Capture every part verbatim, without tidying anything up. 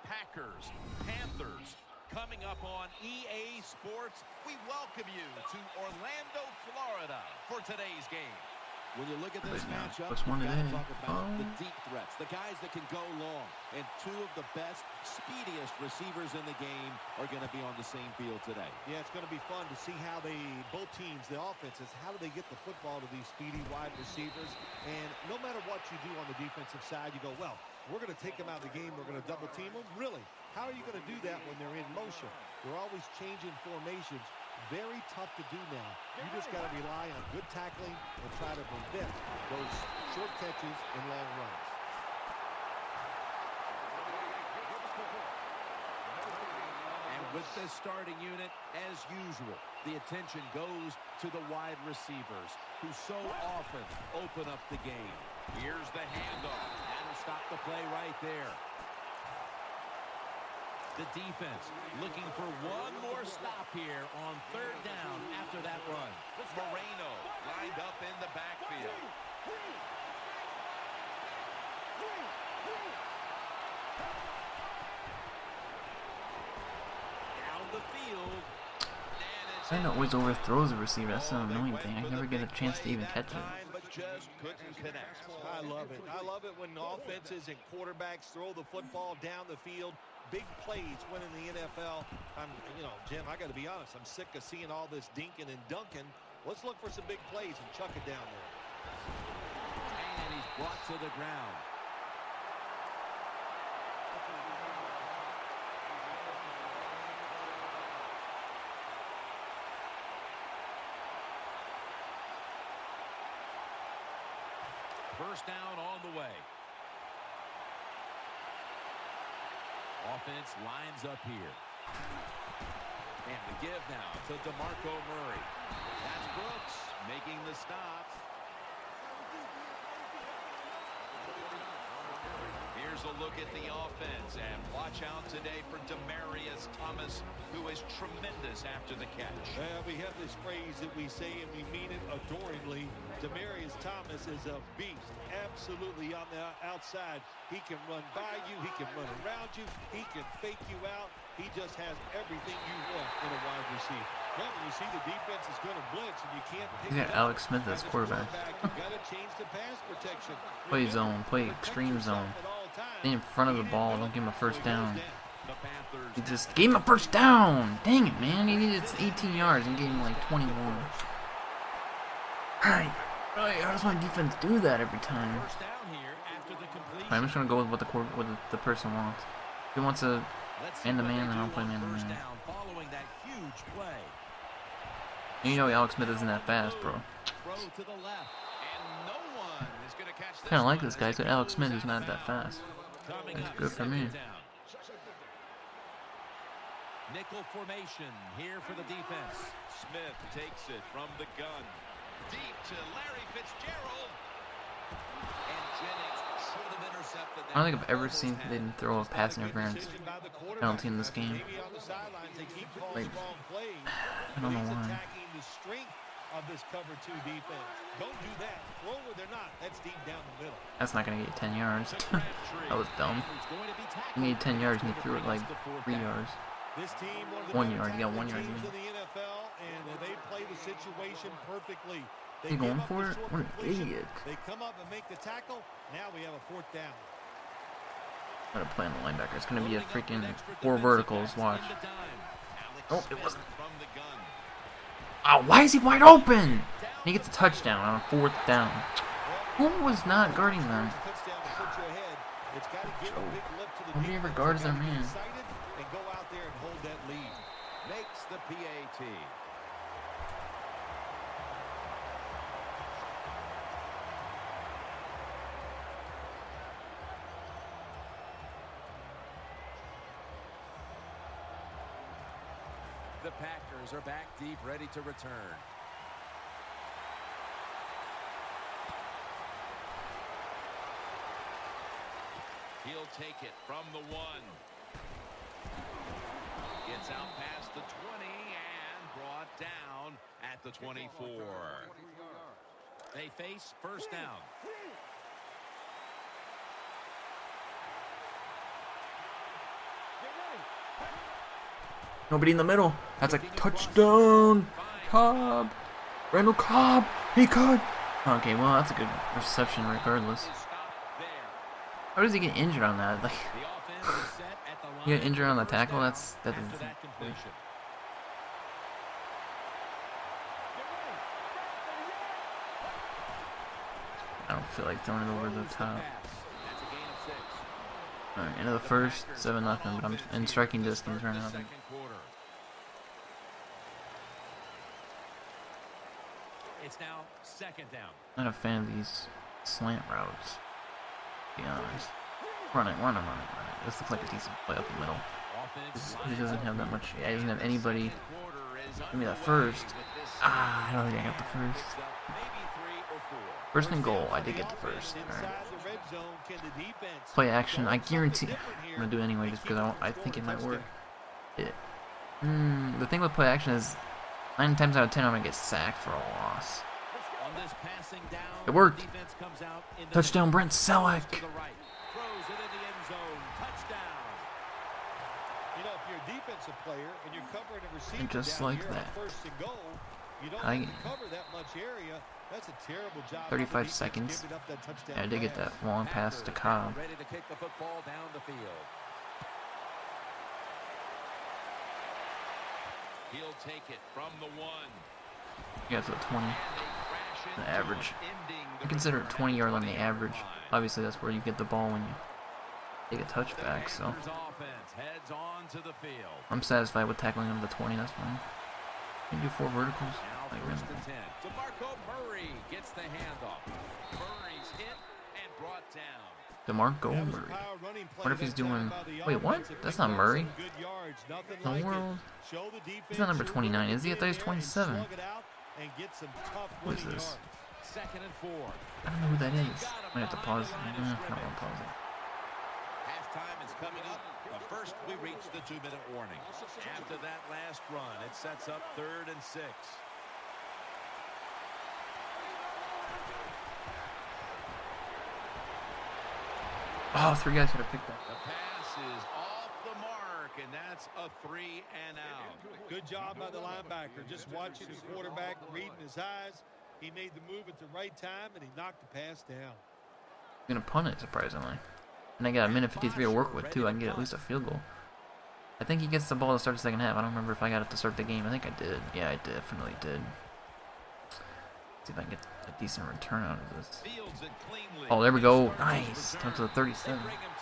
Packers, Panthers. Coming up on E A Sports, we welcome you to Orlando, Florida for today's game. When you look at this matchup, What's one you've got to today? talk about Oh. the deep threats, the guys that can go long. And two of the best, speediest receivers in the game are going to be on the same field today. Yeah, it's going to be fun to see how they, both teams, the offenses, how do they get the football to these speedy wide receivers. And no matter what you do on the defensive side, you go, well, we're going to take them out of the game. We're going to double team them. Really? How are you going to do that when they're in motion? They're always changing formations. Very tough to do now. You just got to rely on good tackling and try to prevent those short catches and long runs. And with this starting unit, as usual, the attention goes to the wide receivers who so often open up the game. Here's the handoff. That'll stop the play right there. The defense looking for one more stop here on third down after that run. Moreno lined up in the backfield. Down the field. I know always overthrows the receiver. That's the annoying thing. I never get a chance to even catch it. But just couldn't connect. I love it. I love it when offenses and quarterbacks throw the football down the field. Big plays winning the N F L. I'm, you know, Jim, I got to be honest. I'm sick of seeing all this dinking and dunking. Let's look for some big plays and chuck it down there. And he's brought to the ground. First down on the way. Offense lines up here. And the give now to DeMarco Murray. That's Brooks making the stop. Here's a look at the offense. And watch out today for Demaryius Thomas, who is tremendous after the catch. Well, we have this phrase that we say, and we mean it adoringly. Demaryius Thomas is a beast. Absolutely on the outside. He can run by you. He can run around you. He can fake you out. He just has everything you want in a wide receiver. Well, when you see the defense is going to blitz and you can't pick You it got up, Alex Smith as quarterback. you got to change the pass protection. Play zone, play extreme zone. Stay in front of the ball. Don't give him a first down. He just gave him a first down. Dang it, man. He needed eighteen yards and gave him like twenty-one. Right. Right. How does my defense do that every time? Right, I'm just gonna go with what the what the person wants. If he wants a man to man, then I'll play man to man. And you know Alex Smith isn't that fast, bro. Kind of like this guy, so Alex Smith is not that fast. That's good for me. Nickel formation here for the defense. Smith takes it from the gun. Deep to Larry Fitzgerald. And Jennings should have intercepted that. I don't think I've ever seen they didn't throw a pass interference penalty in this game. Like, I don't know why. Of this cover two defense. Don't do that. Throw where they're not. That's deep down the middle. That's not gonna get you ten yards. That was dumb. You need ten yards and he threw it like three yards. This team, one yard. You got one yard. In the N F L, and they play the situation perfectly. They you going for it? What an idiot. They come up and make the tackle. Now we have a fourth down. I'm gonna play on the linebacker. It's gonna be a freaking four verticals. Watch. Oh, it wasn't. Oh, why is he wide open? He gets a touchdown on a fourth down. Who was not guarding them? Nobody ever guards their man. Makes the P A T. The Packers are back deep, ready to return. He'll take it from the one. Gets out past the twenty and brought down at the twenty-four. They face first down. Nobody in the middle. That's a touchdown. Cobb. Randall Cobb. He could. Okay, well, that's a good reception regardless. How does he get injured on that? Like, you get injured on the tackle? That's that is. I don't feel like throwing it over the top. Alright, end of the first, seven nothing, but I'm in striking distance right now. It's now second down. Not a fan of these slant routes, to be honest. Run it, run it, run it, run it. This looks like a decent play up the middle. He doesn't have that much. Yeah, he doesn't have anybody. Give me that first. Ah, I don't think I got the first. First and goal, I did get the first. Alright. Play action, I guarantee. I'm gonna do it anyway just because I, I think it might work. It. Mm, the thing with play action is, nine times out of ten I'm gonna get sacked for a loss. It worked. Touchdown, Brent Selleck. And just like that. I, thirty-five seconds. Yeah, I did get that long pass to Cobb. He'll take it from the one. Yeah, so twenty. The average. I consider it twenty yard on the average. Obviously, that's where you get the ball when you take a touchback. So I'm satisfied with tackling him to the twenty. That's fine. You can do four verticals. Like DeMarco Murray gets the handoff. Murray's hit and brought down. DeMarco Murray. What if he's doing? Wait, what? That's not Murray. The world. He's not number twenty-nine, is he? I thought he was twenty-seven. Who is this? I don't know who that is. I have to pause. Eh, I don't want to pause it. Halftime is coming up, but first we reach the two-minute warning. After that last run, it sets up third and six. Oh, three guys could have picked that. The pass is off the mark, and that's a three and out. Good job by the linebacker. Just watching the quarterback, reading his eyes. He made the move at the right time, and he knocked the pass down. I'm going to punt it, surprisingly. And I got a minute fifty-three to work with, too. I can get at least a field goal. I think he gets the ball to start the second half. I don't remember if I got it to start the game. I think I did. Yeah, I definitely did. See if I can get a decent return out of this. Oh, there we go. Nice. Down to the thirty-seven.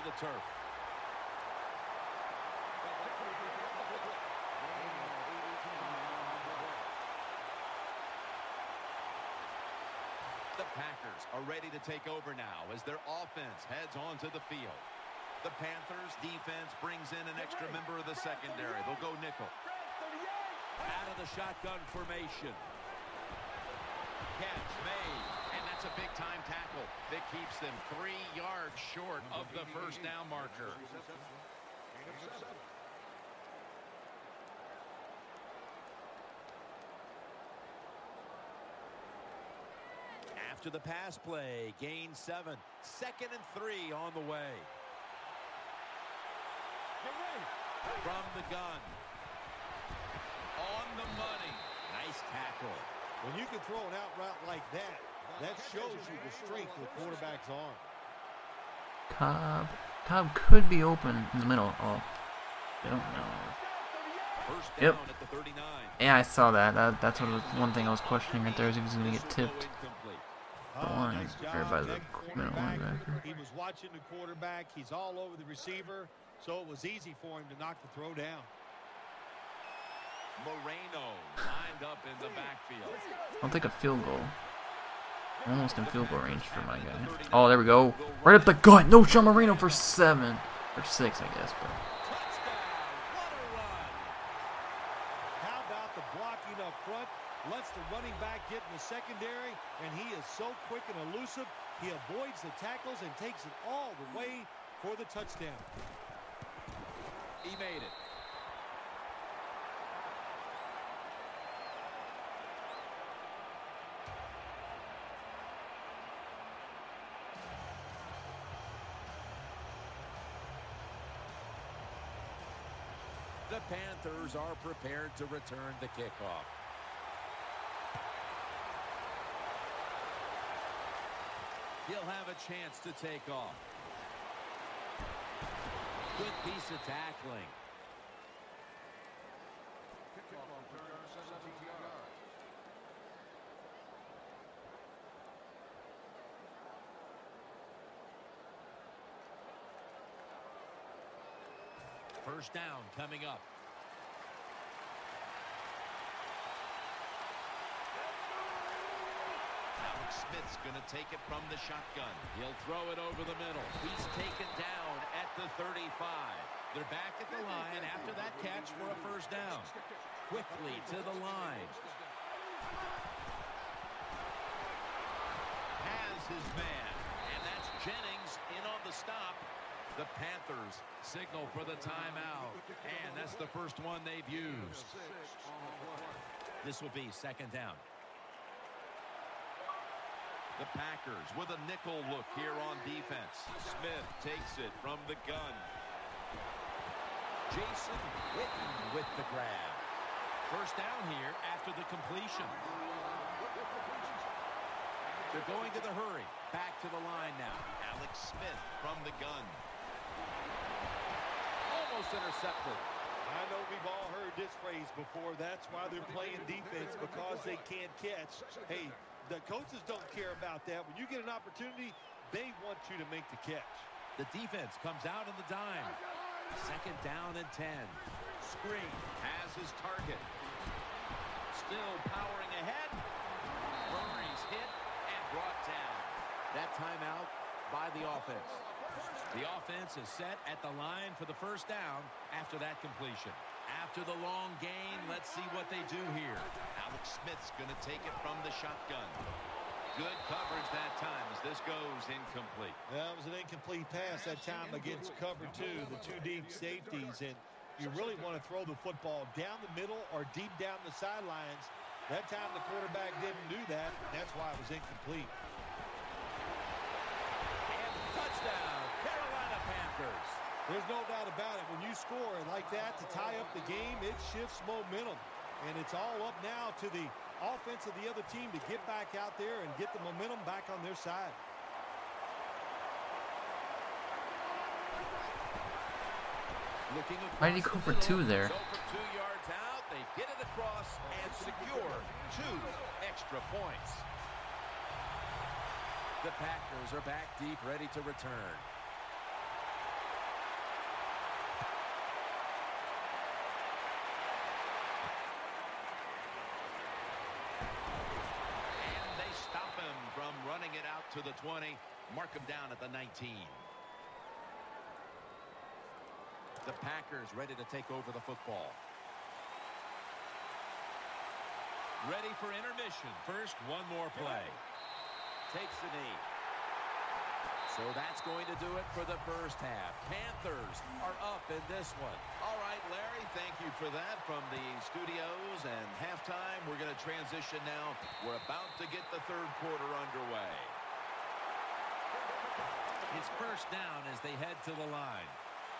The Packers are ready to take over now as their offense heads onto the field. The Panthers defense brings in an extra member of the secondary. They'll go nickel. Out of the shotgun formation. Catch made, and that's a big-time tackle that keeps them three yards short of the first down marker. After the pass play, gain seven. Second and three on the way. From the gun. On the money. Nice tackle. When you can throw an out route like that, that shows you the strength of the quarterback's arm. Cobb. Cobb could be open in the middle. Oh, I don't know. First Yep. down at the thirty-nine. Yeah, I saw that. that that's what was one thing I was questioning right there. Is he was going to get tipped. The line, nice or by the job. middle linebacker. He was watching the quarterback. He's all over the receiver, so it was easy for him to knock the throw down. Moreno lined up in the backfield. I'll take a field goal. Almost in field goal range for my guy. Oh, there we go. Right up the gut. No, Sean Moreno for seven. Or six, I guess. But How about the blocking up front? Lets the running back get in the secondary, and he is so quick and elusive. He avoids the tackles and takes it all the way for the touchdown. He made it. The Panthers are prepared to return the kickoff. He'll have a chance to take off. Good piece of tackling. First down coming up. Alex Smith's going to take it from the shotgun. He'll throw it over the middle. He's taken down at the thirty-five. They're back at the line after that catch for a first down. Quickly to the line. Has his man. And that's Jennings in on the stop. The Panthers signal for the timeout. And that's the first one they've used. This will be second down. The Packers with a nickel look here on defense. Smith takes it from the gun. Jason Witten with the grab. First down here after the completion. They're going to the hurry. Back to the line now. Alex Smith from the gun. Almost intercepted. I know we've all heard this phrase before. That's why they're playing defense, because they can't catch. Hey, the coaches don't care about that. When you get an opportunity, they want you to make the catch. The defense comes out in the dime. Second down and ten. Screen has his target. Still powering ahead. Murray's hit and brought down. That timeout by the offense. The offense is set at the line for the first down after that completion. After the long gain, let's see what they do here. Alex Smith's going to take it from the shotgun. Good coverage that time as this goes incomplete. That was an incomplete pass that time against cover two, the two deep safeties. And you really want to throw the football down the middle or deep down the sidelines. That time the quarterback didn't do that. And that's why it was incomplete. And touchdown, Carolina Panthers. There's no doubt about it. When you score like that to tie up the game, it shifts momentum. And it's all up now to the offense of the other team to get back out there and get the momentum back on their side. Looking Why did he go for two there? So from two yards out, they get it across and secure two extra points. The Packers are back deep, ready to return. Running it out to the twenty. Mark him down at the nineteen. The Packers ready to take over the football. Ready for intermission. First, one more play. Takes the knee. So that's going to do it for the first half. Panthers are up in this one. All right, Larry, thank you for that from the studios. And halftime, we're going to transition now. We're about to get the third quarter underway. It's first down as they head to the line.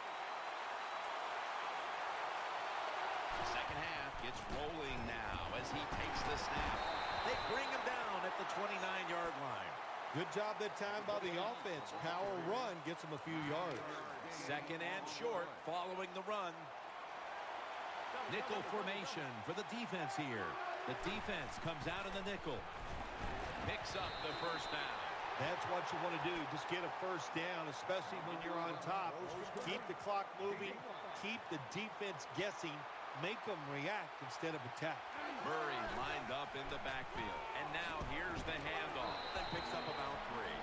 Second half gets rolling now as he takes the snap. They bring him down at the twenty-nine yard line. Good job that time by the offense. Power run gets them a few yards. Second and short following the run. Nickel formation for the defense here. The defense comes out in the nickel. Picks up the first down. That's what you want to do. Just get a first down, especially when you're on top. Keep the clock moving. Keep the defense guessing. Make them react instead of attack. Murray lined up in the backfield. And now here's the handoff. Then picks up about three.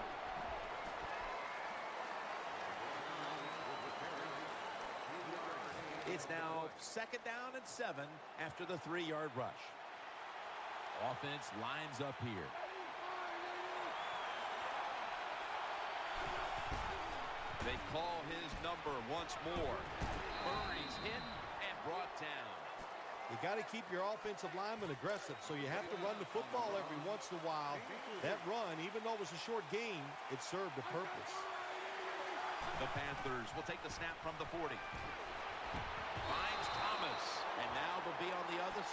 It's now second down and seven after the three-yard rush. Offense lines up here. They call his number once more. Murray's hit and brought down. You got to keep your offensive lineman aggressive, so you have to run the football every once in a while. That run, even though it was a short game, it served a purpose. The Panthers will take the snap from the forty. Finds Thomas.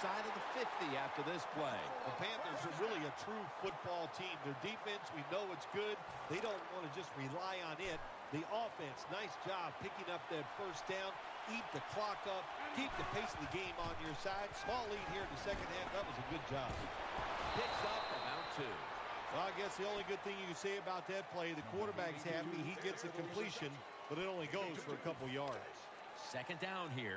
inside of the fifty after this play. The Panthers are really a true football team. Their defense, we know it's good. They don't want to just rely on it. The offense, nice job picking up that first down, eat the clock up, keep the pace of the game on your side. Small lead here in the second half. That was a good job. Picks up about two. Well, I guess the only good thing you can say about that play, the quarterback's happy. He gets a completion, but it only goes for a couple yards. Second down here.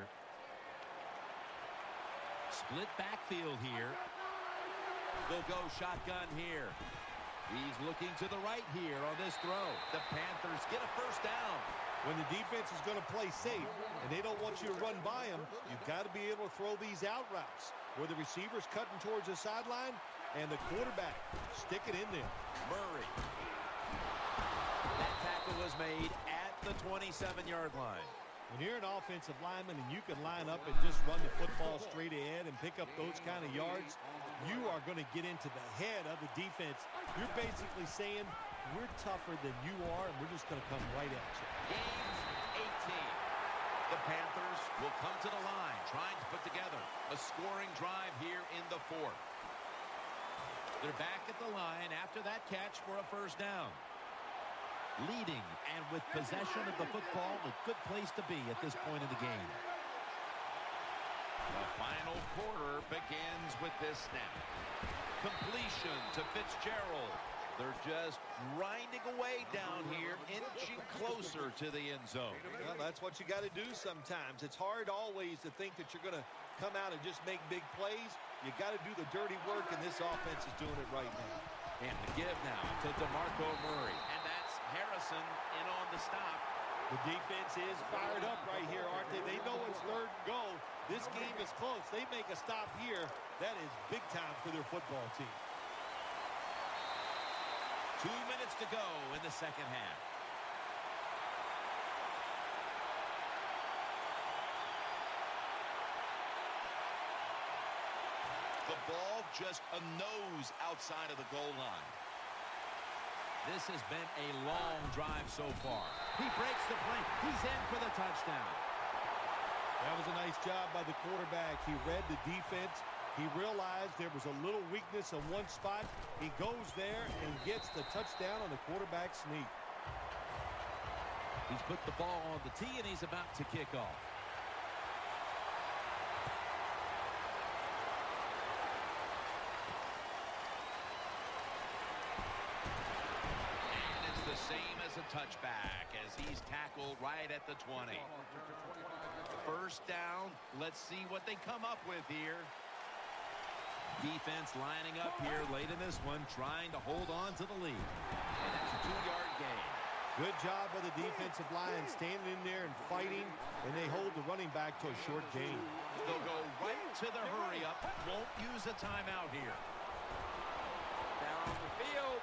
Split backfield here. They'll go shotgun here. He's looking to the right here on this throw. The Panthers get a first down. When the defense is going to play safe and they don't want you to run by them, you've got to be able to throw these out routes where the receiver's cutting towards the sideline and the quarterback sticking in there. Murray. That tackle was made at the twenty-seven yard line. When you're an offensive lineman and you can line up and just run the football straight ahead and pick up those kind of yards, you are going to get into the head of the defense. You're basically saying, we're tougher than you are, and we're just going to come right at you. Gains eighteen. The Panthers will come to the line, trying to put together a scoring drive here in the fourth. They're back at the line after that catch for a first down. Leading and with possession of the football, a good place to be at this point of the game. The final quarter begins with this snap. Completion to Fitzgerald. They're just grinding away down here, inching closer to the end zone. Well, that's what you got to do sometimes. It's hard always to think that you're going to come out and just make big plays. You got to do the dirty work, and this offense is doing it right now. And the give now to DeMarco Murray. And that's Harrison in on the stop. The defense is fired up right here, aren't they? They know it's third and go. This game is close. They make a stop here. That is big time for their football team. Two minutes to go in the second half. The ball just a nose outside of the goal line. This has been a long drive so far. He breaks the play. He's in for the touchdown. That was a nice job by the quarterback. He read the defense. He realized there was a little weakness in one spot. He goes there and gets the touchdown on the quarterback sneak. He's put the ball on the tee, and he's about to kick off. Same as a touchback as he's tackled right at the twenty. First down. Let's see what they come up with here. Defense lining up here late in this one, trying to hold on to the lead. And that's a two yard gain. Good job by the defensive line standing in there and fighting, and they hold the running back to a short gain. They'll go right to the hurry up. Won't use a timeout here. Down the field.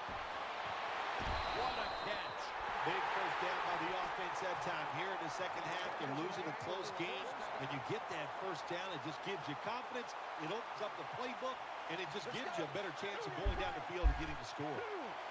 What a catch. Big first down by the offense that time. Here in the second half, they're losing a close game, and you get that first down. It just gives you confidence. It opens up the playbook, and it just gives you a better chance of going down the field and getting the score.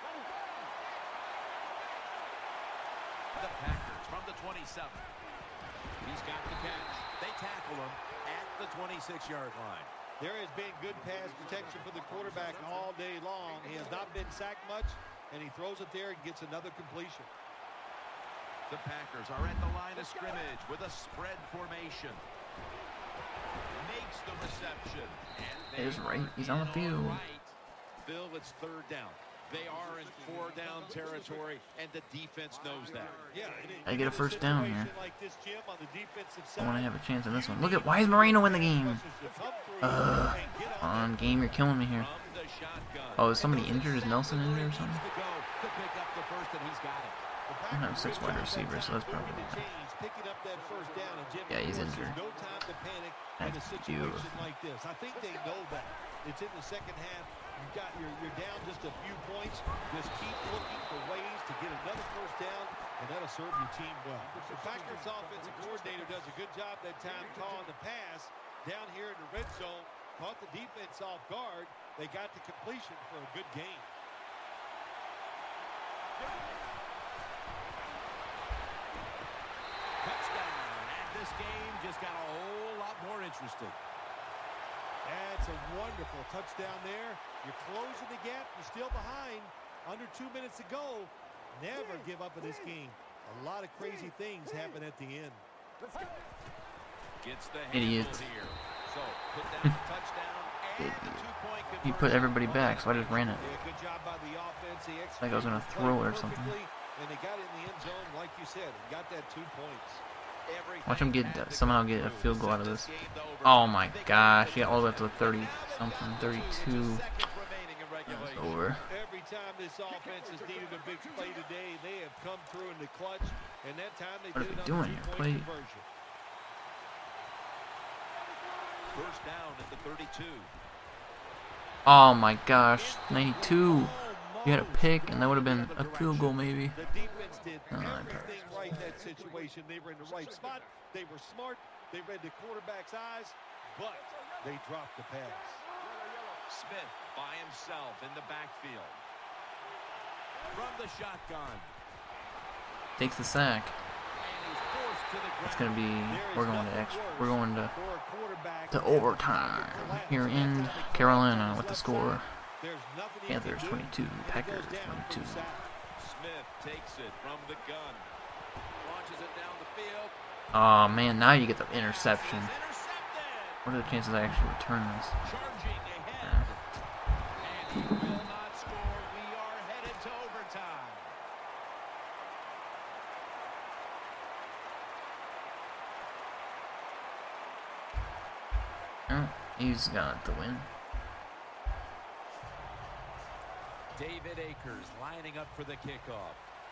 The Packers from the twenty-seven. He's got the catch. They tackle him at the twenty-six yard line. There has been good pass protection for the quarterback all day long. He has not been sacked much, and he throws it there and gets another completion. The Packers are at the line of scrimmage with a spread formation. Makes the reception. It is right. He's on the field. Right. Bill, it's third down. They are in four down territory, and the defense knows that. Yeah, I get a first down here. Like this, Jim, on the defensive I side, want to have a chance in this one. Look at, why is Moreno in the game? Ugh. Come on, game, you're killing me here. Oh, is somebody injured? Is Nelson injured or something? I don't have six wide receivers, so that's probably not. Yeah, he's injured. That's beautiful. Like this. I think they know that. It's in the second half. You've got, you're, you're down just a few points. Just keep looking for ways to get another first down, and that'll serve your team well. The Packers offensive coordinator does a good job that time calling the pass down here in the red zone. Caught the defense off guard. They got the completion for a good game. Touchdown. And this game just got a whole lot more interesting. That's a wonderful touchdown there. You're closing the gap. You're still behind. Under two minutes to go. Never give up in this game. A lot of crazy things happen at the end. Gets the Idiot. here. So, put down the touchdown and the two-point He put everybody back, so I just ran it. Yeah, good job by the offense. They Like I was gonna executed the throw play it or something. perfectly, and they got it in the end zone, like you said, and got that two points. Watch him get somehow get a field goal out of this. Oh my gosh, he got all the way up to the thirty something, thirty-two. That's over. Every time this offense has needed a big play today, they have come through in the clutch, and that time they What are did we it doing on here? the Play. two-point conversion. First down at the thirty-two. Oh my gosh, ninety-two. You had a pick, and that would have been a field goal maybe. The defense did Oh, I everything right in that situation. They were in the right spot. They were smart. They read the quarterback's eyes, but they dropped the pass. Smith by himself in the backfield. From the shotgun. Takes the sack. And he's forced to the It's ground. gonna be. We're going to extra. We're going to For a quarterback to overtime here in Carolina with the score. There's nothing he Panthers can do, twenty-two, and he Packers goes down for twenty-two. the sack. Smith takes it from the gun. Launches it down the field. Oh man, now you get the interception. Is intercepted. What are the chances I actually return this? Charging ahead. And he will not score. We are headed to overtime. Oh, he's got the win. David Akers lining up for the kickoff.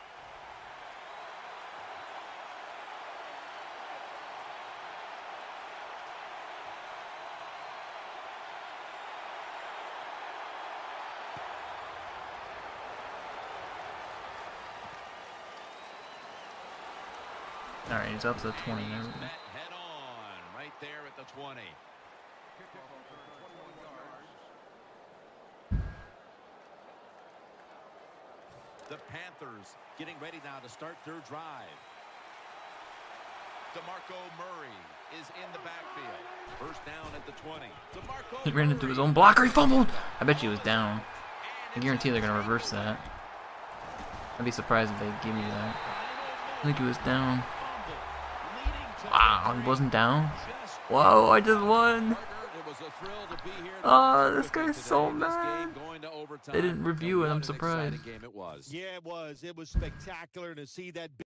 All right, he's up to the twenty. And There he's we go. met head on right there at the twenty. The Panthers getting ready now to start their drive. DeMarco Murray is in the backfield. First down at the twenty. DeMarco He ran into his Murray. own blocker. He fumbled. I bet you he was down. I guarantee they're gonna reverse that. I'd be surprised if they give me that. I think he was down. Wow, he wasn't down. Whoa, I just won. Oh, this guy's so mad. They didn't review it. I'm surprised. Yeah, it was. It was spectacular to see that.